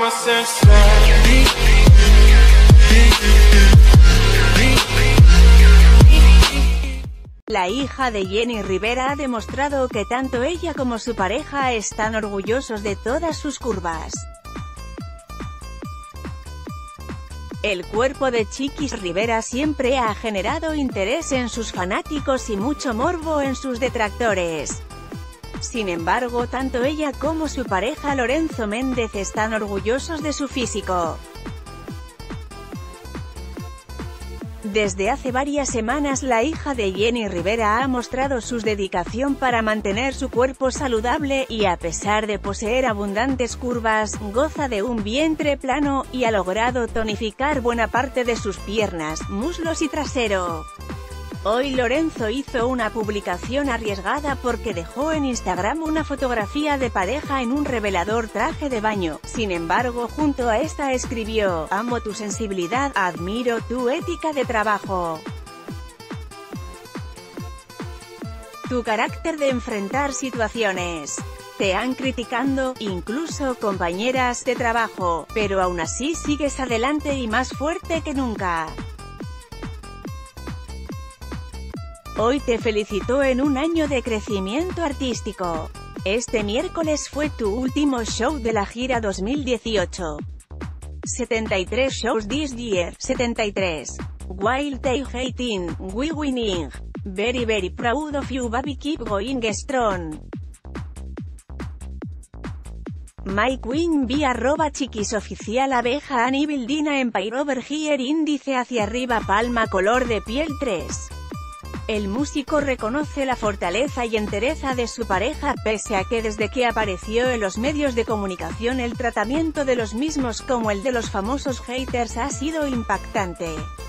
La hija de Jenni Rivera ha demostrado que tanto ella como su pareja están orgullosos de todas sus curvas. El cuerpo de Chiquis Rivera siempre ha generado interés en sus fanáticos y mucho morbo en sus detractores. Sin embargo, tanto ella como su pareja Lorenzo Méndez están orgullosos de su físico. Desde hace varias semanas la hija de Jenni Rivera ha mostrado su dedicación para mantener su cuerpo saludable, y a pesar de poseer abundantes curvas, goza de un vientre plano, y ha logrado tonificar buena parte de sus piernas, muslos y trasero. Hoy Lorenzo hizo una publicación arriesgada porque dejó en Instagram una fotografía de pareja en un revelador traje de baño. Sin embargo, junto a esta escribió: "Amo tu sensibilidad, admiro tu ética de trabajo, tu carácter de enfrentar situaciones. Te han criticado, incluso compañeras de trabajo, pero aún así sigues adelante y más fuerte que nunca. Hoy te felicito en un año de crecimiento artístico. Este miércoles fue tu último show de la gira 2018. 73 shows this year, 73. While they hating, we winning. Very proud of you baby, keep going strong. My queen be @chiquisoficial abeja Ani Building Empire over here índice hacia arriba palma color de piel 3. El músico reconoce la fortaleza y entereza de su pareja, pese a que desde que apareció en los medios de comunicación el tratamiento de los mismos como el de los famosos haters ha sido impactante.